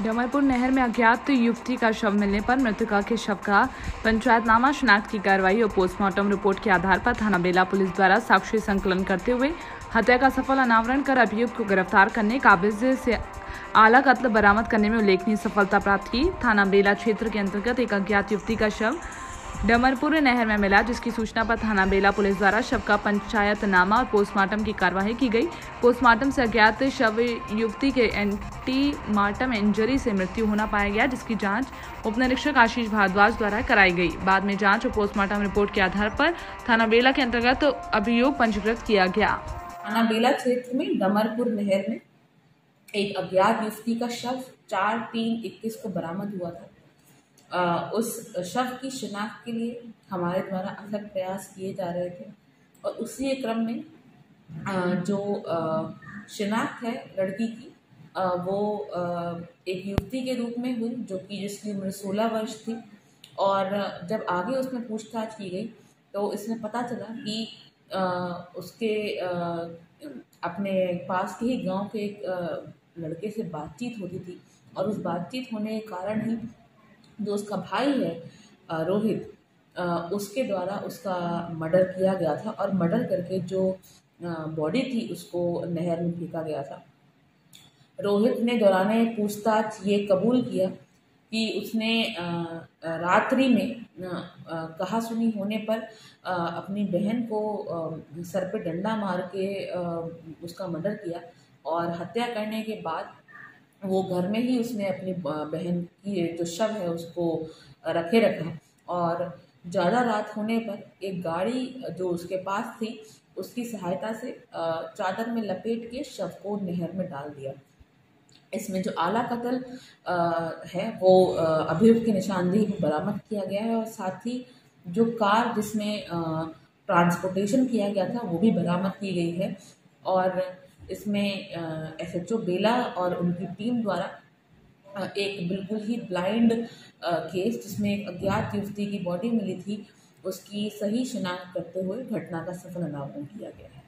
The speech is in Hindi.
डमरपुर नहर में अज्ञात युवती का शव मिलने पर मृतका के शव का पंचायतनामा, शिनाख्त की कार्रवाई और पोस्टमार्टम रिपोर्ट के आधार पर थाना बेला पुलिस द्वारा साक्ष्य संकलन करते हुए हत्या का सफल अनावरण कर अभियुक्त को गिरफ्तार करने, काबिज से आला कत्ल बरामद करने में उल्लेखनीय सफलता प्राप्त की। थाना बेला क्षेत्र के अंतर्गत एक अज्ञात युवती का शव डमरपुर नहर में मिला, जिसकी सूचना पर थाना बेला पुलिस द्वारा शव का पंचायतनामा और पोस्टमार्टम की कार्यवाही की गई। पोस्टमार्टम से अज्ञात शव युवती के एंटीमार्टम इंजरी से मृत्यु होना पाया गया, जिसकी जांच उप निरीक्षक आशीष भारद्वाज द्वारा कराई गई। बाद में जांच और पोस्टमार्टम रिपोर्ट के आधार पर थाना बेला के अंतर्गत अभियोग पंजीकृत किया गया। थाना बेला क्षेत्र में डमरपुर नहर में एक अज्ञात युवती का शव 4/3/21 को बरामद हुआ था। उस शव की शिनाख्त के लिए हमारे द्वारा अथक प्रयास किए जा रहे थे और उसी क्रम में जो शिनाख्त है लड़की की वो एक युवती के रूप में हुई, जो कि जिसकी उम्र 16 वर्ष थी। और जब आगे उसमें पूछताछ की गई तो इसमें पता चला कि उसके अपने पास के ही गांव के एक लड़के से बातचीत होती थी और उस बातचीत होने के कारण ही जो उसका भाई है रोहित, उसके द्वारा उसका मर्डर किया गया था और मर्डर करके जो बॉडी थी उसको नहर में फेंका गया था। रोहित ने दौरान पूछताछ ये कबूल किया कि उसने रात्रि में कहा सुनी होने पर अपनी बहन को सर पे डंडा मार के उसका मर्डर किया और हत्या करने के बाद वो घर में ही उसने अपनी बहन की जो शव है उसको रखा और ज़्यादा रात होने पर एक गाड़ी जो उसके पास थी उसकी सहायता से चादर में लपेट के शव को नहर में डाल दिया। इसमें जो आला कत्ल है वो अभियुक्त की निशानदेही को बरामद किया गया है और साथ ही जो कार जिसमें ट्रांसपोर्टेशन किया गया था वो भी बरामद की गई है। और इसमें SHO बेला और उनकी टीम द्वारा एक बिल्कुल ही ब्लाइंड केस जिसमें एक अज्ञात युवती की बॉडी मिली थी उसकी सही शिनाख्त करते हुए घटना का सफल अनावरण किया गया है।